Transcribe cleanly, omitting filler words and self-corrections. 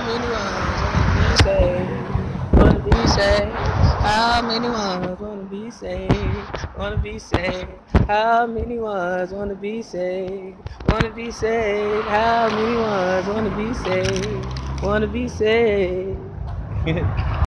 many ones wanna be saved? Wanna be saved? How many ones wanna be saved? Wanna be saved? How many ones wanna be saved? Wanna be saved? How many ones wanna be saved? Wanna be saved?